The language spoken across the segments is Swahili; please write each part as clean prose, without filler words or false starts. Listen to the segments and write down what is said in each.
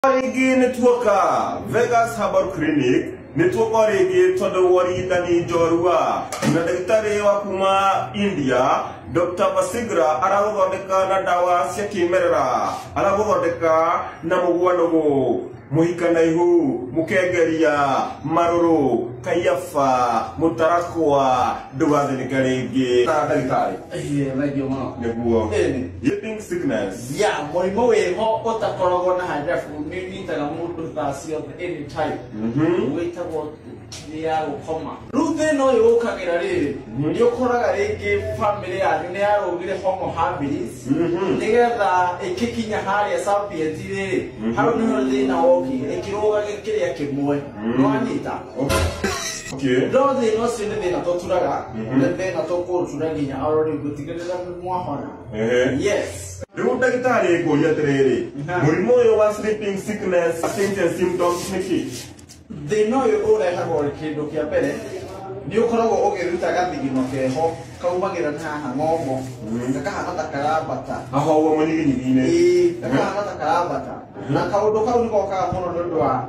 Rigi networka Vegas Herbal Clinic networka rigi todo wari dani jorua na daktari wa kuma India Dr. Basigra aragodeka na dawa cia kimerera aragodeka na mugwanogo muhikana ihu mukegeria maruru kayafa mutarakwa dugathirika ringi daktari radio ma neguo eating sickness moimo weho utakoragwo na haja ni nitaga mundu tacio anytime witagwo ya gukoma ruthe no yukagira riri ni ukoraga ringi family yanyu ni yarugire homo habilis nigetha ikikinya haria sapient riri hau ni thina woki ikiruga kiria kimwe no anyita no thina ucio ni thina tuturaga ni thina tukurutura nginya already gutigirira mwahona yes riu ndagitari nguria tiriri murimu uyu wa sleeping sickness symptoms niki thina uyu urehagwo kindu kia mbere ni ukoragwo ugiruta gathigino keho kaumagira haha ng'ongo kakahana ta karabata aho uwo munyiginyine kakahana ta karabata na kaundu kau niko kaga muno nundu wa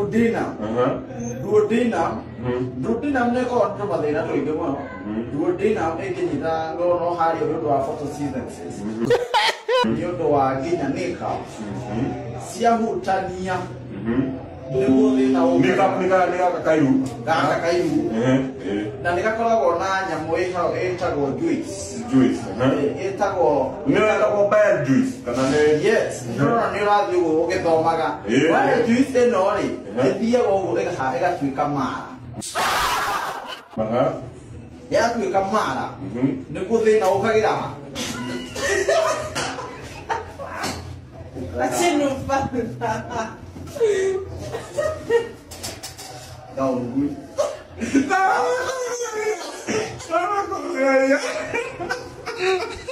duodenum ne ko ndo mathina tuingi muno duodenum inginyita no hari nundu wa photosynthesis ni undu wa nginya nika ciahutania nika kakairu na nikakoragwo na nyamu itagwo juice itagwo bad juice kana ne yes no ni urathi ugithomaga wa juice ino ri ithiaga uguo igatuika mara yatuika mara niguo thina ukagira Down good.